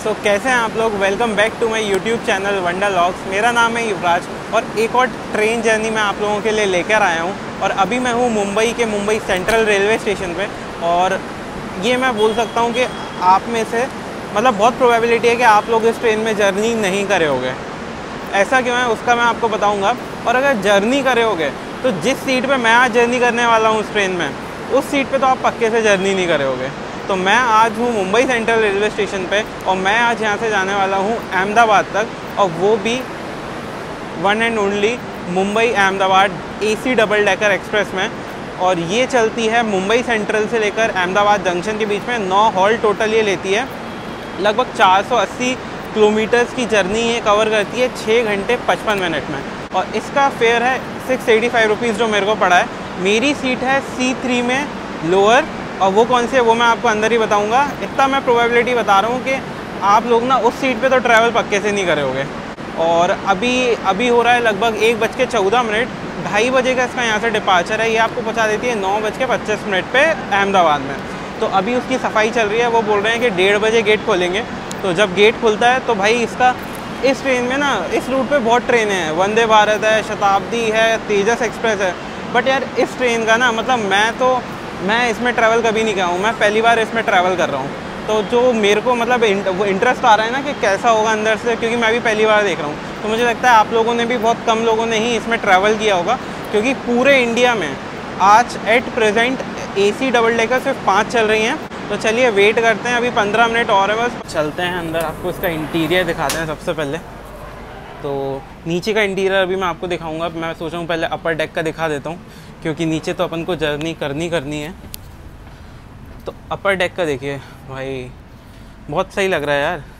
तो कैसे हैं आप लोग। Welcome back to my YouTube channel wonder vlogs. मेरा नाम है युवराज और एक और ट्रेन जर्नी मैं आप लोगों के लिए लेकर आया हूं। और अभी मैं हूं मुंबई सेंट्रल रेलवे स्टेशन पे। और ये मैं बोल सकता हूं कि आप में से मतलब बहुत प्रोबेबिलिटी है कि आप लोग इस ट्रेन में जर्नी नहीं करे होगे। ऐसा क्यों है उसका मैं आपको बताऊँगा। और अगर जर्नी करे होगे तो जिस सीट पर मैं आज जर्नी करने वाला हूँ उस ट्रेन में, उस सीट पर तो आप पक्के से जर्नी नहीं करे होगे। तो मैं आज हूँ मुंबई सेंट्रल रेलवे स्टेशन पे और मैं आज यहाँ से जाने वाला हूँ अहमदाबाद तक, और वो भी one and only Mumbai Ahmedabad AC double decker express में। और ये चलती है मुंबई सेंट्रल से लेकर अहमदाबाद जंक्शन के बीच में। 9 हॉल्ट टोटल ये लेती है। लगभग 480 किलोमीटर्स की जर्नी ये कवर करती है 6 घंटे 55 मिनट में। और इसका फेयर है 685 रुपीज़ जो मेरे को पड़ा है। मेरी सीट है C3 में लोअर, और वो कौन सी है वो मैं आपको अंदर ही बताऊंगा। इतना मैं प्रोबेबिलिटी बता रहा हूँ कि आप लोग ना उस सीट पे तो ट्रैवल पक्के से नहीं करे होगे। और अभी हो रहा है लगभग 1:14। 2:30 बजे का इसका यहाँ से डिपार्चर है। ये आपको पहुँचा देती है 9:25 पे अहमदाबाद में। तो अभी उसकी सफाई चल रही है। वो बोल रहे हैं कि 1:30 बजे गेट खोलेंगे। तो जब गेट खुलता है तो भाई इस ट्रेन में ना, इस रूट पे बहुत ट्रेनें हैं। वंदे भारत है, शताब्दी है, तेजस एक्सप्रेस है। बट यार इस ट्रेन का ना मतलब मैं इसमें ट्रैवल कभी नहीं किया हूँ। मैं पहली बार इसमें ट्रैवल कर रहा हूँ। तो जो मेरे को मतलब वो इंटरेस्ट आ रहा है ना कि कैसा होगा अंदर से, क्योंकि मैं भी पहली बार देख रहा हूँ। तो मुझे लगता है आप लोगों ने भी, बहुत कम लोगों ने ही इसमें ट्रैवल किया होगा, क्योंकि पूरे इंडिया में आज at present AC double decker सिर्फ 5 चल रही हैं। तो चलिए वेट करते हैं, अभी 15 मिनट और है बस। चलते हैं अंदर, आपको इसका इंटीरियर दिखाते हैं सबसे पहले। तो नीचे का इंटीरियर अभी मैं आपको दिखाऊंगा। मैं सोचा हूँ पहले अपर डेक का दिखा देता हूँ, क्योंकि नीचे तो अपन को जर्नी करनी है। तो अपर डेक का देखिए भाई, बहुत सही लग रहा है यार।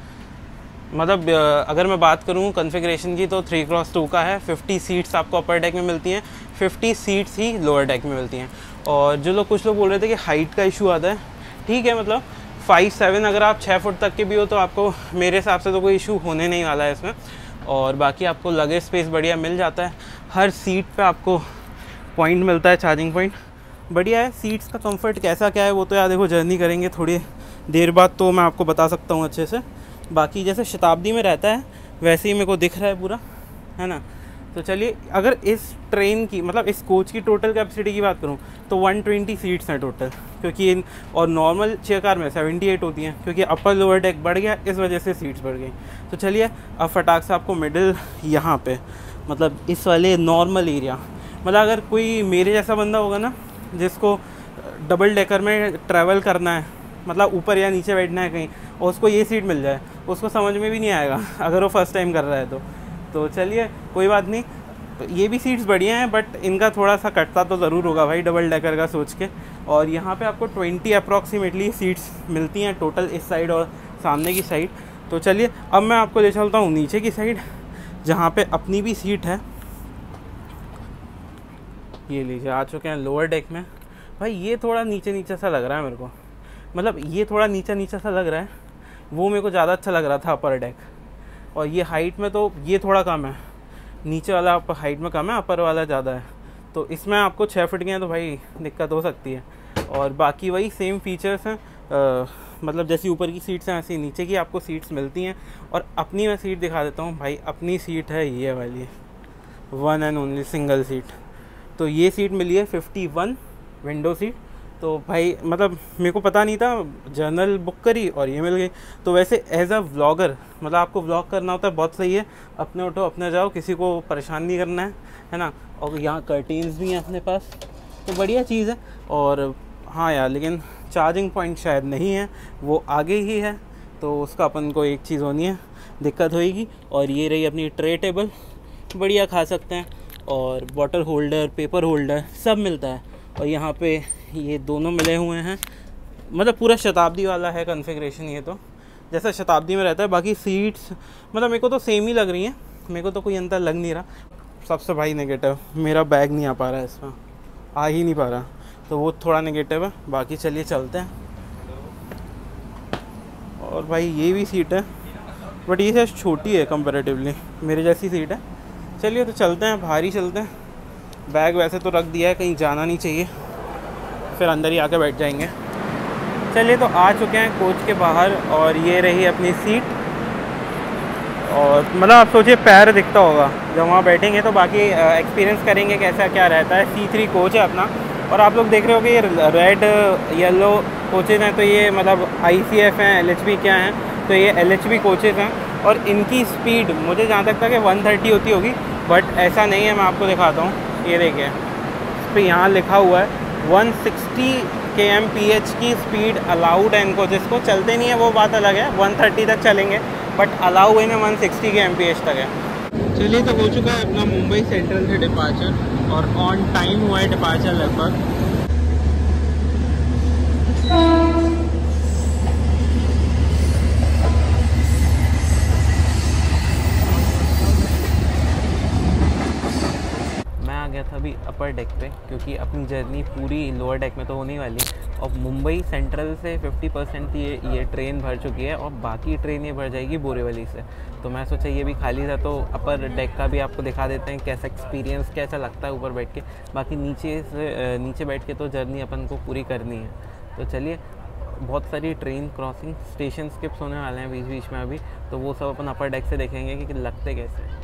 मतलब अगर मैं बात करूँ कॉन्फ़िगरेशन की तो 3x2 का है। 50 सीट्स आपको अपर डेक में मिलती हैं, 50 सीट्स ही लोअर डेक में मिलती हैं। और कुछ लोग बोल रहे थे कि हाइट का इशू आता है, ठीक है। मतलब 5'7" अगर आप 6 फुट तक के भी हो तो आपको, मेरे हिसाब से तो कोई इशू होने नहीं वाला है इसमें। और बाकी आपको लगेज स्पेस बढ़िया मिल जाता है। हर सीट पे आपको पॉइंट मिलता है, चार्जिंग पॉइंट बढ़िया है। सीट्स का कंफर्ट कैसा क्या है वो तो यार देखो, जर्नी करेंगे थोड़ी देर बाद तो मैं आपको बता सकता हूँ अच्छे से। बाकी जैसे शताब्दी में रहता है वैसे ही मेरे को दिख रहा है पूरा, है ना। तो चलिए, अगर इस ट्रेन की मतलब इस कोच की टोटल कैपेसिटी की बात करूँ तो 120 सीट्स हैं टोटल, क्योंकि और नॉर्मल चेयर कार में 78 होती हैं, क्योंकि अपर लोअर डेक बढ़ गया इस वजह से सीट्स बढ़ गई। तो चलिए अब फटाक से आपको मिडिल यहाँ पे, मतलब इस वाले नॉर्मल एरिया, मतलब अगर कोई मेरे जैसा बंदा होगा ना जिसको डबल डेकर में ट्रैवल करना है, मतलब ऊपर या नीचे बैठना है कहीं, और उसको ये सीट मिल जाए, उसको समझ में भी नहीं आएगा अगर वो फर्स्ट टाइम कर रहा है तो चलिए कोई बात नहीं। तो ये भी सीट्स बढ़िया हैं, बट इनका थोड़ा सा कटता तो ज़रूर होगा भाई डबल डेकर का सोच के। और यहाँ पे आपको 20 अप्रॉक्सीमेटली सीट्स मिलती हैं टोटल, इस साइड और सामने की साइड। तो चलिए अब मैं आपको ले चलता हूँ नीचे की साइड, जहाँ पे अपनी भी सीट है। ये लीजिए, आ चुके हैं लोअर डेक में। भाई ये थोड़ा नीचे सा लग रहा है मेरे को, मतलब ये थोड़ा नीचा सा लग रहा है। वो मेरे को ज़्यादा अच्छा लग रहा था अपर डेक। और ये हाइट में तो ये थोड़ा कम है, नीचे वाला हाइट में कम है, अपर वाला ज़्यादा है। तो इसमें आपको 6 फुट के हैं तो भाई दिक्कत हो सकती है। और बाकी वही सेम फीचर्स हैं, मतलब जैसी ऊपर की सीट्स हैं ऐसी नीचे की आपको सीट्स मिलती हैं। और अपनी मैं सीट दिखा देता हूँ भाई। अपनी सीट है ये वाली, one and only single seat. तो ये सीट मिली है 51 विंडो सीट। तो भाई मतलब मेरे को पता नहीं था, जर्नल बुक करी और ये मिल गई। तो वैसे एज अ व्लॉगर, मतलब आपको व्लॉग करना होता है, बहुत सही है। अपने उठो अपने जाओ, किसी को परेशान नहीं करना है ना। और यहाँ कर्टेन्स भी हैं अपने पास, तो बढ़िया चीज़ है। और हाँ यार, लेकिन चार्जिंग पॉइंट शायद नहीं है, वो आगे ही है। तो उसका अपन को एक चीज़ होनी है, दिक्कत होएगी। और ये रही अपनी ट्रे टेबल, बढ़िया खा सकते हैं। और बॉटल होल्डर, पेपर होल्डर सब मिलता है। और यहाँ पे ये दोनों मिले हुए हैं, मतलब पूरा शताब्दी वाला है कॉन्फ़िगरेशन ये तो, जैसा शताब्दी में रहता है। बाकी सीट्स मतलब मेरे को तो सेम ही लग रही हैं, मेरे को तो कोई अंतर लग नहीं रहा। सबसे भाई नेगेटिव, मेरा बैग नहीं आ पा रहा है इसमें, आ ही नहीं पा रहा, तो वो थोड़ा नेगेटिव है। बाकी चलिए चलते हैं। और भाई ये भी सीट है, बट ये शायद छोटी है कंपैरेटिवली, मेरे जैसी सीट है। चलिए तो चलते हैं, बाहर ही चलते हैं। बैग वैसे तो रख दिया है, कहीं जाना नहीं चाहिए, फिर अंदर ही आके बैठ जाएंगे। चलिए तो आ चुके हैं कोच के बाहर और ये रही अपनी सीट। और मतलब आप सोचिए पैर दिखता होगा जब वहाँ बैठेंगे, तो बाकी एक्सपीरियंस करेंगे कैसा क्या रहता है। C3 कोच है अपना। और आप लोग देख रहे हो कि ये रेड येलो कोचेज़ हैं, तो ये मतलब ICF हैं, LHB क्या हैं, तो ये LHB कोचेज़ हैं। और इनकी स्पीड मुझे जहाँ तक था कि 130 होती होगी, बट ऐसा नहीं है। मैं आपको दिखाता हूँ, ये देखिए इस पर यहाँ लिखा हुआ है 160 kmph की स्पीड अलाउड है इनको। जिसको चलते नहीं है वो बात अलग है, 130 तक चलेंगे, बट अलाउ इन्हें 160 kmph तक है। चलिए तो हो चुका है अपना मुंबई सेंट्रल से डिपार्चर और ऑन टाइम हुआ है डिपार्चर लगभग। गया था अभी अपर डेक पे, क्योंकि अपनी जर्नी पूरी लोअर डेक में तो होने वाली। और मुंबई सेंट्रल से 50% ये ट्रेन भर चुकी है और बाकी ट्रेन ये भर जाएगी बोरीवली से। तो मैं सोचा ये भी खाली था तो अपर डेक का भी आपको दिखा देते हैं कैसा एक्सपीरियंस, कैसा लगता है ऊपर बैठ के। बाकी नीचे बैठ के तो जर्नी अपन को पूरी करनी है। तो चलिए, बहुत सारी ट्रेन क्रॉसिंग स्टेशन स्किप्स होने वाले हैं बीच बीच में अभी, तो वो सब अपन अपर डेक से देखेंगे कि लगते कैसे हैं।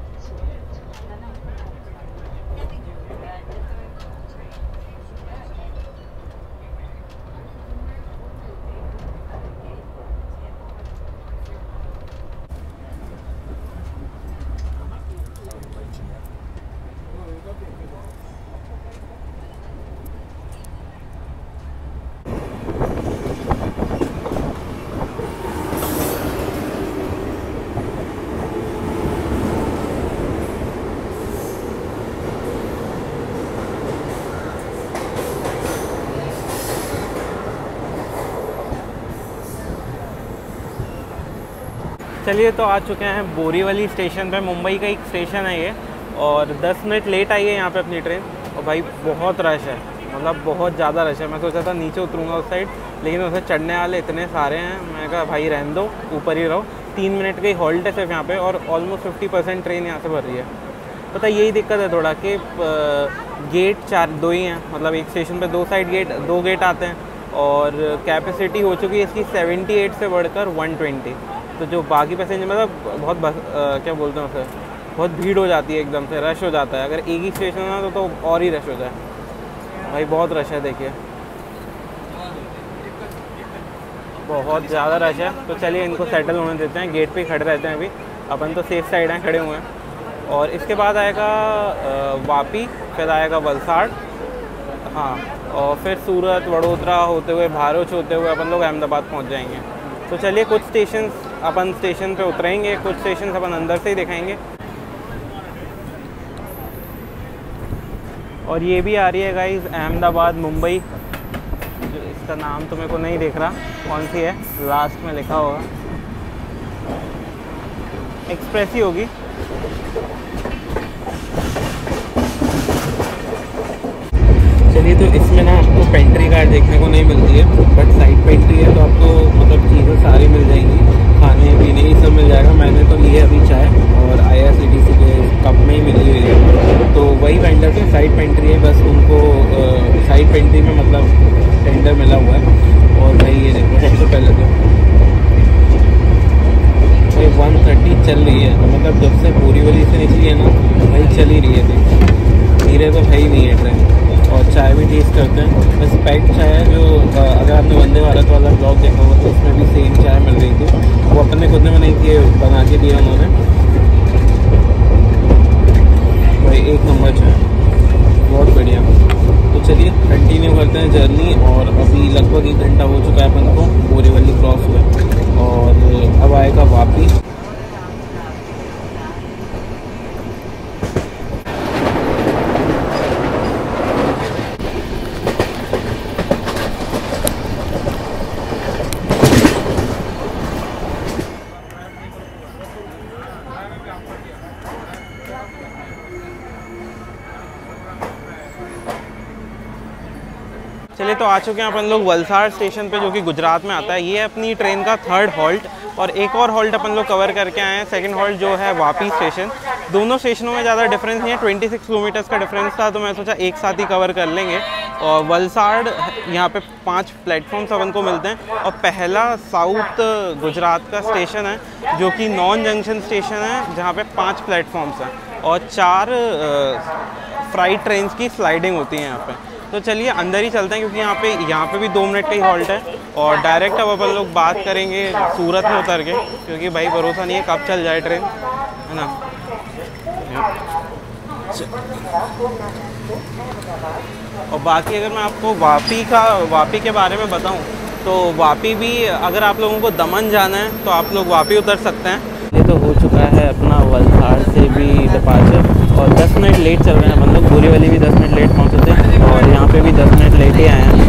चलिए तो आ चुके हैं बोरीवली स्टेशन पे। मुंबई का एक स्टेशन है ये, और 10 मिनट लेट आई है यहाँ पे अपनी ट्रेन। और भाई बहुत रश है, मतलब बहुत ज़्यादा रश है। मैं सोचा था नीचे उतरूँगा उस साइड, लेकिन उसे चढ़ने वाले इतने सारे हैं, मैं कहा भाई रहने दो, ऊपर ही रहो। 3 मिनट की हॉल्ट है सिर्फ यहाँ पे, और ऑलमोस्ट 50% ट्रेन यहाँ से भर रही है। पता यही दिक्कत है थोड़ा कि गेट 2 ही हैं, मतलब एक स्टेशन पे 2 साइड गेट, 2 गेट आते हैं। और कैपेसिटी हो चुकी है इसकी 78 से बढ़कर 120। तो जो बाकी पैसेंजर मतलब बहुत क्या बोलते हैं उसे, बहुत भीड़ हो जाती है, एकदम से रश हो जाता है। अगर एक ही स्टेशन है तो और ही रश हो जाए। भाई बहुत रश है, देखिए बहुत ज़्यादा रश है। तो चलिए इनको सेटल होने देते हैं, गेट पे ही खड़े रहते हैं अभी। अपन तो सेफ साइड हैं, खड़े हुए हैं। और इसके बाद आएगा वापी, फिर आएगा वलसाड़, हाँ, और फिर सूरत, वडोदरा होते हुए, भारूच होते हुए अपन लोग अहमदाबाद पहुँच जाएंगे। तो चलिए कुछ स्टेशंस अपन स्टेशन पे उतरेंगे, कुछ स्टेशन अपन अंदर से ही दिखाएंगे। और ये भी आ रही है गाइस अहमदाबाद मुंबई, जो इसका नाम तो मेरे को नहीं दिख रहा कौन सी है, लास्ट में लिखा होगा, एक्सप्रेस ही होगी। चलिए तो इसमें ना आपको पेंट्री कार्ड देखने को नहीं मिलती है, बट साइड पेंट्री है तो आपको मतलब चीज़ें सारी मिल जाएंगी, खाने पीने ये सब मिल जाएगा। मैंने तो लिए अभी चाय, और IRCTC के कप में ही मिली हुई है। तो वही वेंडर से साइड पेंट्री है, बस उनको साइड पेंट्री में मतलब टेंडर मिला हुआ है। और भाई ये देखो, सबसे पहले तो भाई 130 चल रही है, तो मतलब जब से बोरीवली से निकली है ना भाई चल ही रही है, धीरे तो है ही नहीं है ट्रेन। और चाय भी टेस्ट करते हैं, बस पैक्ड चाय है, जो अगर आपने वंदे भारत वाला ब्लॉग देखा होगा तो उसमें भी सेम चाय मिल रही थी। वो अपने खुद ने बनाई थी, बना के दिया उन्होंने। भाई एक नंबर चाय, बहुत बढ़िया। तो चलिए कंटिन्यू करते हैं जर्नी। और अभी लगभग 1 घंटा हो चुका है अपन को बोरीवली क्रॉस हुए, और अब आएगा वापी। चलिए तो आ चुके हैं अपन लोग वलसाड़ स्टेशन पे, जो कि गुजरात में आता है। ये अपनी ट्रेन का 3rd हॉल्ट, और एक और हॉल्ट अपन लोग कवर करके आए हैं, 2nd हॉल्ट जो है वापी स्टेशन। दोनों स्टेशनों में ज़्यादा डिफरेंस नहीं है, 26 किलोमीटर्स का डिफरेंस था, तो मैं सोचा एक साथ ही कवर कर लेंगे। और वलसाड़ यहाँ पे 5 प्लेटफॉर्म्स अपन को मिलते हैं। और पहला साउथ गुजरात का स्टेशन है जो कि नॉन जंक्शन स्टेशन है, जहाँ पे 5 प्लेटफॉर्म्स हैं और 4 फ्राइट ट्रेन्स की स्लाइडिंग होती है यहाँ पे। तो चलिए अंदर ही चलते हैं, क्योंकि यहाँ पे भी 2 मिनट का ही हॉल्ट है। और डायरेक्ट अब अपन लोग बात करेंगे सूरत में उतर के, क्योंकि भाई भरोसा नहीं है कब चल जाए ट्रेन, है ना। और बाकी अगर मैं आपको वापी के बारे में बताऊं, तो वापी भी अगर आप लोगों को दमन जाना है तो आप लोग वापी उतर सकते हैं। ये तो हो चुका है अपना वलसाड़ से भी डिपार्चर, और 10 मिनट लेट चल रहे हैं अपन लोग। बोरीवली भी 10 मिनट लेट पहुँचे थे और यहाँ पे भी 10 मिनट लेट ही आए हैं।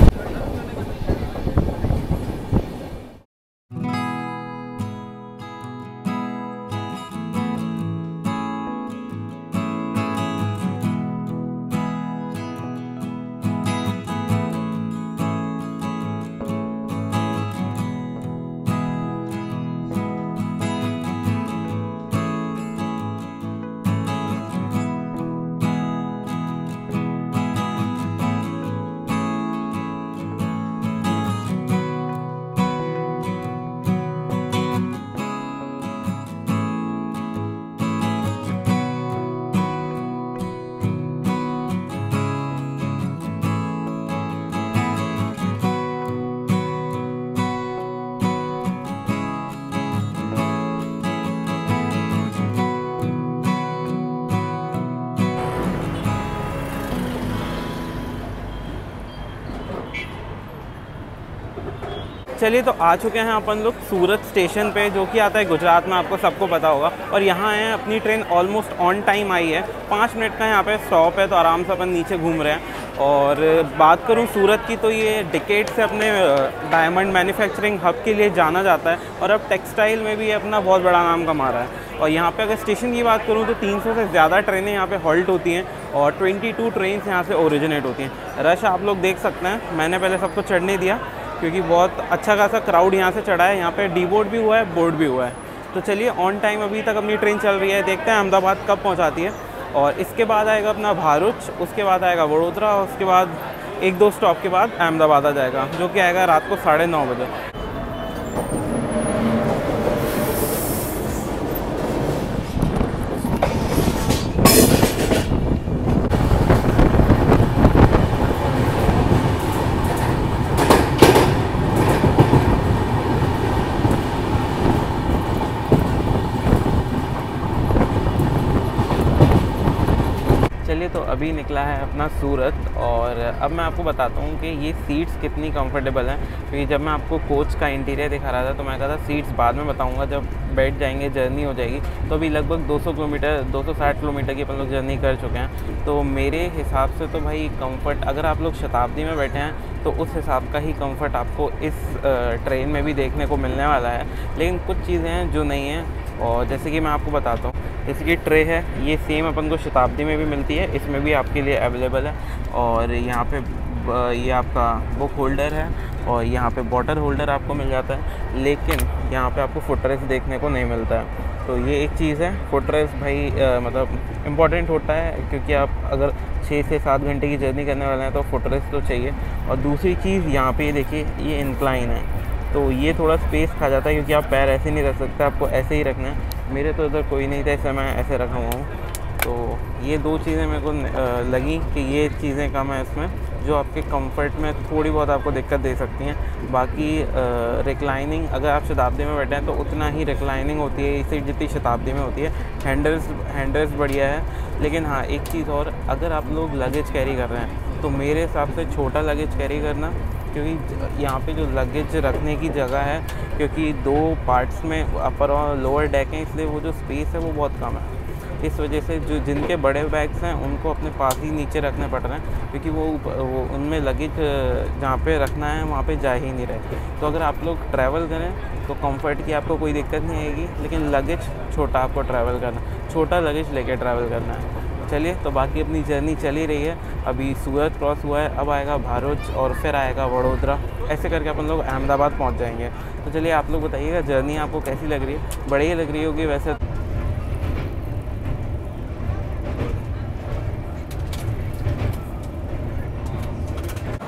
चलिए तो आ चुके हैं अपन लोग सूरत स्टेशन पे, जो कि आता है गुजरात में, आपको सबको पता होगा। और यहाँ है अपनी ट्रेन ऑलमोस्ट ऑन टाइम आई है। 5 मिनट का यहाँ पे स्टॉप है, तो आराम से अपन नीचे घूम रहे हैं। और बात करूँ सूरत की, तो ये डिकेड से अपने डायमंड मैन्युफैक्चरिंग हब के लिए जाना जाता है, और अब टेक्सटाइल में भी अपना बहुत बड़ा नाम कमा रहा है। और यहाँ पे अगर स्टेशन की बात करूँ तो 300 से ज़्यादा ट्रेनें यहाँ पे हॉल्ट होती हैं, और 22 ट्रेन्स यहाँ से ओरिजिनेट होती हैं। रश आप लोग देख सकते हैं, मैंने पहले सबको चढ़ने दिया क्योंकि बहुत अच्छा खासा क्राउड यहाँ से चढ़ा है। यहाँ पे डी बोर्ड भी हुआ है, बोर्ड भी हुआ है। तो चलिए ऑन टाइम अभी तक अपनी ट्रेन चल रही है, देखते हैं अहमदाबाद कब पहुँचाती है। और इसके बाद आएगा अपना भारुच, उसके बाद आएगा वडोदरा, और उसके बाद 1-2 स्टॉप के बाद अहमदाबाद आ जाएगा, जो कि आएगा रात को 9:30 बजे। चलिए तो अभी निकला है अपना सूरत, और अब मैं आपको बताता हूँ कि ये सीट्स कितनी कंफर्टेबल हैं। क्योंकि जब मैं आपको कोच का इंटीरियर दिखा रहा था तो मैं कहा था सीट्स बाद में बताऊँगा, जब बैठ जाएंगे जर्नी हो जाएगी। तो अभी लगभग 260 किलोमीटर की अपन लोग जर्नी कर चुके हैं। तो मेरे हिसाब से तो भाई कंफर्ट, अगर आप लोग शताब्दी में बैठे हैं तो उस हिसाब का ही कंफर्ट आपको इस ट्रेन में भी देखने को मिलने वाला है। लेकिन कुछ चीज़ें हैं जो नहीं हैं, और जैसे कि मैं आपको बताता हूँ, जैसे कि ट्रे है, ये सेम अपन को शताब्दी में भी मिलती है, इसमें भी आपके लिए अवेलेबल है। और यहाँ पे ये आपका बुक होल्डर है, और यहाँ पे बॉटल होल्डर आपको मिल जाता है। लेकिन यहाँ पे आपको फुटरेस्ट देखने को नहीं मिलता है। तो ये एक चीज़ है, फुटरेस्ट भाई मतलब इम्पॉर्टेंट होता है, क्योंकि आप अगर 6 से 7 घंटे की जर्नी करने वाले हैं तो फुटरेस्ट तो चाहिए। और दूसरी चीज़ यहाँ पे देखिए, ये इंक्लाइन है, तो ये थोड़ा स्पेस खा जाता है, क्योंकि आप पैर ऐसे नहीं रख सकते, आपको ऐसे ही रखना है। मेरे तो इधर कोई नहीं था, इसलिए मैं ऐसे रखा हुआ हूँ। तो ये 2 चीज़ें मेरे को लगी कि ये चीज़ें कम है इसमें, जो आपके कंफर्ट में थोड़ी बहुत आपको दिक्कत दे सकती हैं। बाकी रिक्लाइनिंग, अगर आप शताब्दी में बैठे हैं तो उतना ही रिक्लाइनिंग होती है, इसी जितनी शताब्दी में होती है। हैंडल्स बढ़िया है। लेकिन हाँ, एक चीज़ और, अगर आप लोग लगेज कैरी कर रहे हैं तो मेरे हिसाब से छोटा लगेज कैरी करना, क्योंकि यहाँ पे जो लगेज रखने की जगह है, क्योंकि 2 पार्ट्स में अपर और लोअर डेक हैं, इसलिए वो जो स्पेस है वो बहुत कम है। इस वजह से जो जिनके बड़े बैग्स हैं उनको अपने पास ही नीचे रखने पड़ रहे हैं, क्योंकि वो उनमें लगेज जहाँ पे रखना है वहाँ पे जा ही नहीं रहे। तो अगर आप लोग ट्रैवल करें तो कंफर्ट की आपको कोई दिक्कत नहीं आएगी, लेकिन लगेज छोटा आपको ट्रैवल करना, छोटा लगेज लेके ट्रैवल करना है। चलिए तो बाकी अपनी जर्नी चली रही है। अभी सूरत क्रॉस हुआ है, अब आएगा भारुच, और फिर आएगा वडोदरा। ऐसे करके अपन लोग अहमदाबाद पहुंच जाएंगे। तो चलिए आप लोग बताइएगा जर्नी आपको कैसी लग रही है। बढ़िया लग रही होगी वैसे।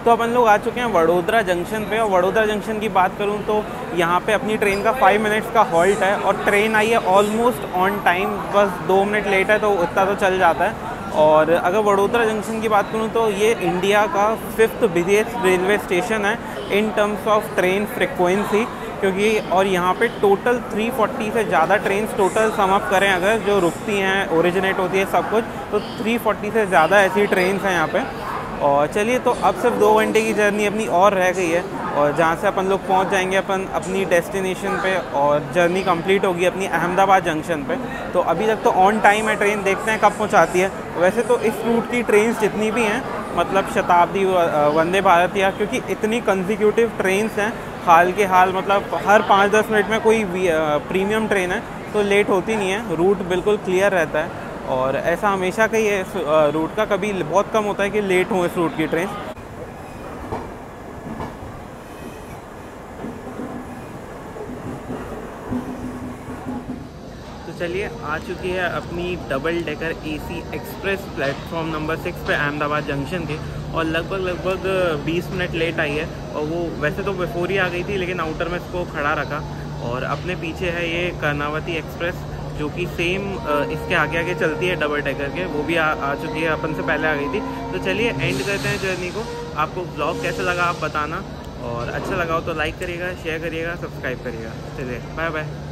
तो अपन लोग आ चुके हैं वडोदरा जंक्शन पे, और वडोदरा जंक्शन की बात करूं तो यहाँ पे अपनी ट्रेन का 5 मिनट्स का हॉल्ट है, और ट्रेन आई है ऑलमोस्ट ऑन टाइम, बस 2 मिनट लेट है तो इतना तो चल जाता है। और अगर वडोदरा जंक्शन की बात करूं तो ये इंडिया का 5th बिगेस्ट रेलवे स्टेशन है in terms of train frequency, क्योंकि और यहाँ पे टोटल 340 से ज़्यादा ट्रेन टोटल सम अप करें अगर जो रुकती हैं, ओरिजिनेट होती है सब कुछ, तो 340 से ज़्यादा ऐसी ट्रेन हैं यहाँ पे। और चलिए, तो अब सिर्फ 2 घंटे की जर्नी अपनी और रह गई है, और जहाँ से अपन लोग पहुँच जाएंगे अपन अपनी डेस्टिनेशन पे, और जर्नी कंप्लीट होगी अपनी अहमदाबाद जंक्शन पे। तो अभी तक तो ऑन टाइम है ट्रेन, देखते हैं कब पहुँचाती है। वैसे तो इस रूट की ट्रेन जितनी भी हैं, मतलब शताब्दी, वंदे भारत, या क्योंकि इतनी कंसिक्यूटिव ट्रेन्स हैं हाल के हाल, मतलब हर 5-10 मिनट में कोई प्रीमियम ट्रेन है तो लेट होती नहीं है, रूट बिल्कुल क्लियर रहता है। और ऐसा हमेशा का ही है इस रूट का, कभी बहुत कम होता है कि लेट हो इस रूट की ट्रेन। तो चलिए, आ चुकी है अपनी double decker AC express platform number 6 पे अहमदाबाद जंक्शन के, और लगभग 20 मिनट लेट आई है। और वो वैसे तो बिफोर ही आ गई थी, लेकिन आउटर में इसको खड़ा रखा। और अपने पीछे है ये कर्नावती एक्सप्रेस, जो कि सेम इसके आगे आगे चलती है डबल डेकर के, वो भी आ चुकी है, अपन से पहले आ गई थी। तो चलिए एंड करते हैं जर्नी को। आपको ब्लॉग कैसा लगा आप बताना, और अच्छा लगा हो तो लाइक करिएगा, शेयर करिएगा, सब्सक्राइब करिएगा। चलिए, बाय बाय।